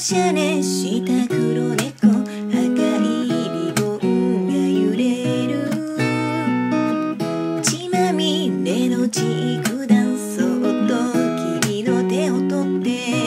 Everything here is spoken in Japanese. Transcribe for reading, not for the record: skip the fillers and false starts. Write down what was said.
しゃれした黒猫、赤いリボンが揺れる。血まみれのチークダン、そっと君の手を取って